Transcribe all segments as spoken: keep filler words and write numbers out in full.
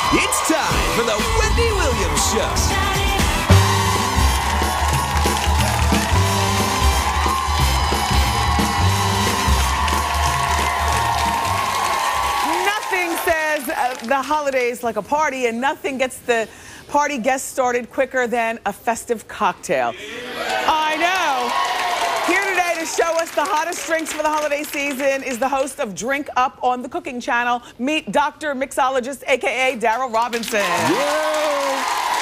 It's time for the Wendy Williams Show. Uh, the holidays like a party, and nothing gets the party guests started quicker than a festive cocktail. I know. Here today to show us the hottest drinks for the holiday season is the host of Drink Up on the Cooking Channel. Meet Doctor Mixologist, A K A Daryl Robinson. Yeah.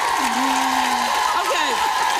Okay.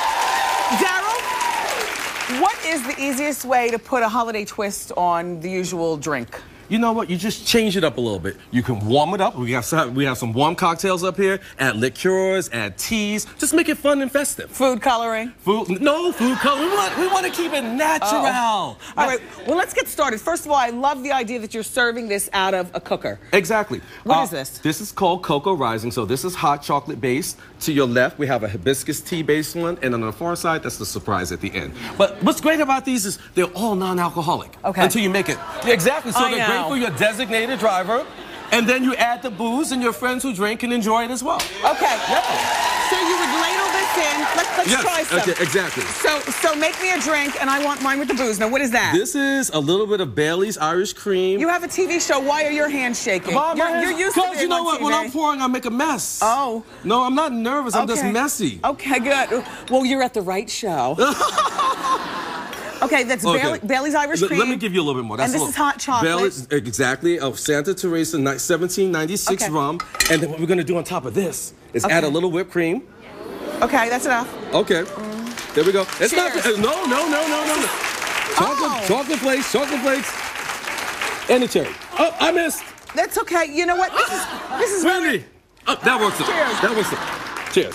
Daryl, what is the easiest way to put a holiday twist on the usual drink? You know what? You just change it up a little bit. You can warm it up. We have some, we have some warm cocktails up here. Add liqueurs, add teas. Just make it fun and festive. Food coloring? Food? No food coloring. We want, we want to keep it natural. Oh. All right. Well, let's get started. First of all, I love the idea that you're serving this out of a cooker. Exactly. What uh, is this? This is called Cocoa Rising. So this is hot chocolate based. To your left, we have a hibiscus tea based one, and on the far side, that's the surprise at the end. But what's great about these is they're all non-alcoholic. Okay. Until you make it. Yeah, exactly. So I they're know. great for your designated driver, and then you add the booze, and your friends who drink can enjoy it as well. Okay. Yeah. So you would ladle this in. Let's, let's yes. try some. Okay, exactly. So, so make me a drink, and I want mine with the booze. Now, what is that? This is a little bit of Bailey's Irish Cream. You have a T V show. Why are your hands shaking? Mom, you're, you're used to being Because you know on what? T V. When I'm pouring, I make a mess. Oh. No, I'm not nervous. I'm Okay. just messy. Okay, good. Well, you're at the right show. Okay, that's Okay. Bailey, Bailey's Irish L- Cream. Let me give you a little bit more. That's And this a little, is hot chocolate. Bailey's, exactly, of Santa Teresa ni- seventeen ninety-six Okay. rum. And then what we're going to do on top of this is Okay. add a little whipped cream. Okay, that's enough. Okay. There we go. It's Cheers. not. No, no, no, no, no, no. Chocolate, Oh. chocolate flakes, chocolate flakes, and a cherry. Oh, I missed. That's okay. You know what? This is this is Wendy. really... Oh, that works. It. Cheers. That works. It. Cheers.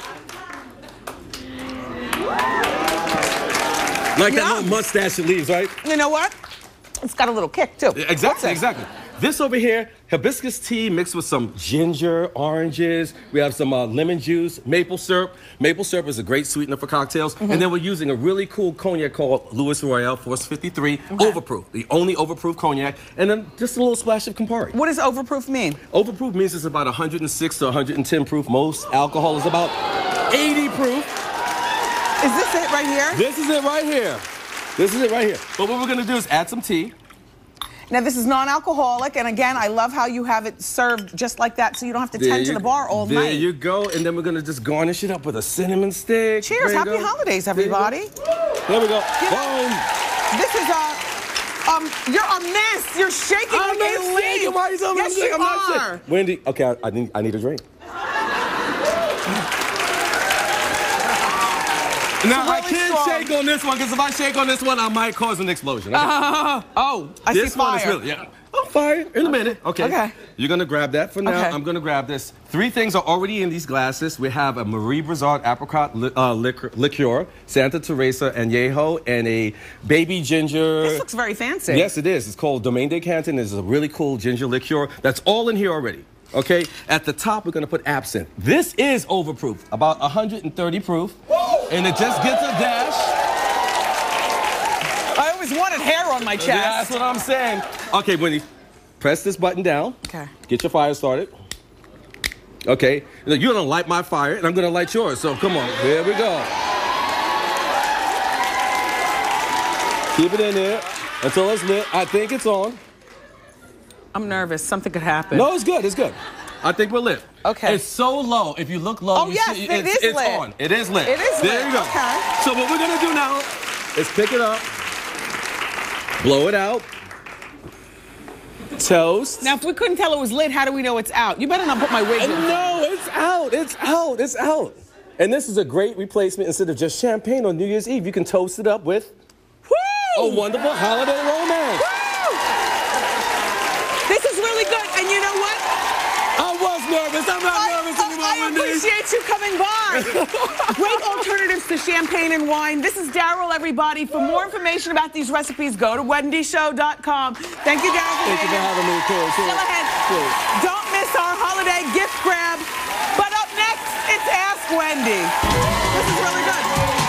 Like that Yeah. little mustache it leaves, right? You know what? It's got a little kick too. Yeah, Exactly, exactly. This over here, hibiscus tea mixed with some ginger, oranges. We have some uh, lemon juice, maple syrup. Maple syrup is a great sweetener for cocktails. Mm-hmm. And then we're using a really cool cognac called Louis Royale Force fifty-three, Okay. overproof, the only overproof cognac. And then just a little splash of Campari. What does overproof mean? Overproof means it's about one hundred six to one hundred ten proof. Most alcohol is about eighty proof. Is this it right here? This is it right here. This is it right here. But what we're gonna do is add some tea. Now, this is non-alcoholic, and again, I love how you have it served just like that, so you don't have to There tend to you- the bar all there night. There you go, and then we're gonna just garnish it up with a cinnamon stick. Cheers! There you Happy go. holidays, There you go. everybody. There we go. You know, Boom. This is a, um, you're a mess. You're shaking I'm like not a leaf. shaking. Why are you telling me Yes, I'm shaking? you I'm not are. shaking. Wendy, okay, I, I need, I need a drink. Now, I really can't strong. shake on this one, because if I shake on this one, I might cause an explosion. Okay? Uh, oh, I this see one fire. is really, yeah. I'm fire in a minute. Okay. Okay. You're gonna grab that for now. Okay. I'm gonna grab this. Three things are already in these glasses. We have a Marie Brizard apricot li- uh, liquor, liqueur, Santa Teresa Añejo, and a baby ginger. This looks very fancy. Yes, it is. It's called Domaine de Canton. It's a really cool ginger liqueur. That's all in here already. Okay. At the top, we're gonna put absinthe. This is overproof, about one hundred thirty proof, and it just gets a dash. I always wanted hair on my chest. Yeah, that's what I'm saying. Okay, Wendy, press this button down. Okay. Get your fire started. Okay. You're gonna light my fire, and I'm gonna light yours. So come on. Here we go. Keep it in there until it's lit. I think it's on. I'm nervous. Something could happen. No, it's good. It's good. I think we're lit. Okay. It's so low. If you look low, Oh, you yes, see it it's, is it's lit. on. It is lit. It is there lit. you go. Okay. So what we're gonna do now is pick it up, blow it out, toast. Now, if we couldn't tell it was lit, how do we know it's out? You better not put my wig in. No, it's out. It's out. It's out. And this is a great replacement. Instead of just champagne on New Year's Eve, you can toast it up with Woo! a wonderful holiday romance. Woo! This is really good. And you know what? I was nervous. I'm not I, nervous oh, anymore, I Wendy. appreciate you coming by. Great alternatives to champagne and wine. This is Daryl, everybody. For more information about these recipes, go to wendy show dot com. Thank you, Daryl, for Thank you being for here. having me. Cheers, cheers. Still ahead. Cheers. Don't miss our holiday gift grab. But up next, it's Ask Wendy. This is really good.